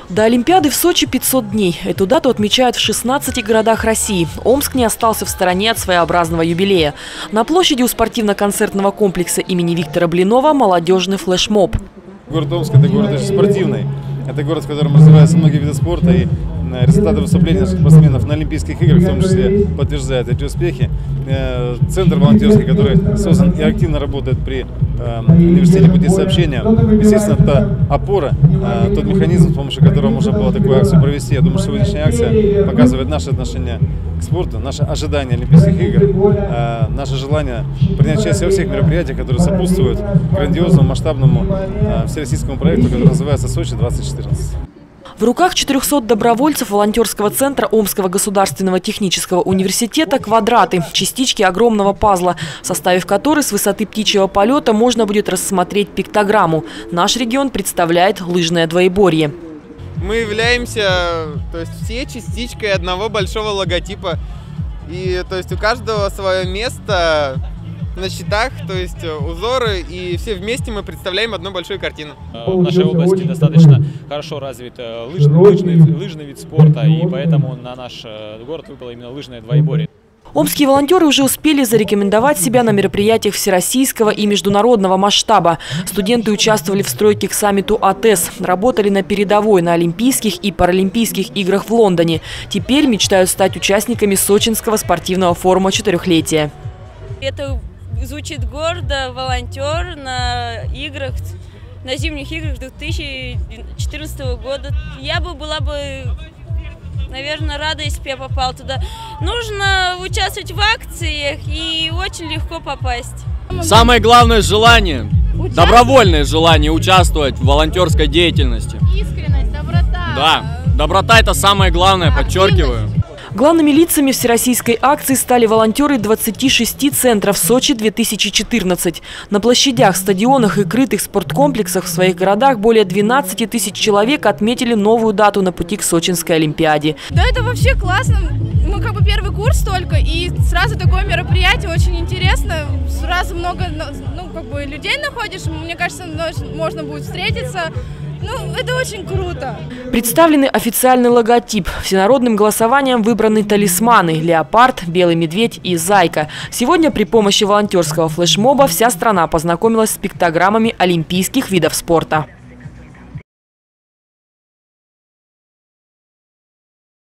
До Олимпиады в Сочи 500 дней. Эту дату отмечают в 16 городах России. Омск не остался в стороне от своеобразного юбилея. На площади у спортивно-концертного комплекса имени Виктора Блинова молодежный флешмоб. Город Омск – это город очень спортивный. Это город, в котором развиваются многие виды спорта, и результаты выступления наших спортсменов на Олимпийских играх в том числе подтверждают эти успехи. Центр волонтерский, который создан и активно работает при университете пути сообщения, естественно, это опора, тот механизм, с помощью которого можно было такую акцию провести. Я думаю, что сегодняшняя акция показывает наше отношение к спорту, наше ожидание Олимпийских игр, наше желание принять участие во всех мероприятиях, которые сопутствуют грандиозному, масштабному всероссийскому проекту, который называется «Сочи-2014». В руках 400 добровольцев волонтерского центра Омского государственного технического университета квадраты – частички огромного пазла, составив который с высоты птичьего полета можно будет рассмотреть пиктограмму. Наш регион представляет лыжное двоеборье. Мы являемся, все частичкой одного большого логотипа. И у каждого свое место на щитах, узоры, и все вместе мы представляем одну большую картину. В нашей области достаточно хорошо развит лыжный вид спорта, и поэтому на наш город выпало именно лыжное двоеборье. Омские волонтеры уже успели зарекомендовать себя на мероприятиях всероссийского и международного масштаба. Студенты участвовали в стройке к саммиту АТЭС, работали на передовой на Олимпийских и Паралимпийских играх в Лондоне. Теперь мечтают стать участниками Сочинского спортивного форума 4-летия. Это звучит гордо, волонтер на играх, на зимних играх 2014 года. Я была бы, наверное, рада, если бы я попала туда. Нужно участвовать в акциях и очень легко попасть. Самое главное желание, добровольное желание участвовать в волонтерской деятельности. Искренность, доброта. Да, доброта – это самое главное, подчеркиваю. Главными лицами всероссийской акции стали волонтеры 26 центров «Сочи-2014». На площадях, стадионах и крытых спорткомплексах в своих городах более 12 тысяч человек отметили новую дату на пути к Сочинской Олимпиаде. Да, это вообще классно. Мы первый курс только, и сразу такое мероприятие очень интересно. Сразу много людей находишь, мне кажется, можно будет встретиться. Это очень круто. Представлены официальный логотип. Всенародным голосованием выбраны талисманы – леопард, белый медведь и зайка. Сегодня при помощи волонтерского флешмоба вся страна познакомилась с пиктограммами олимпийских видов спорта.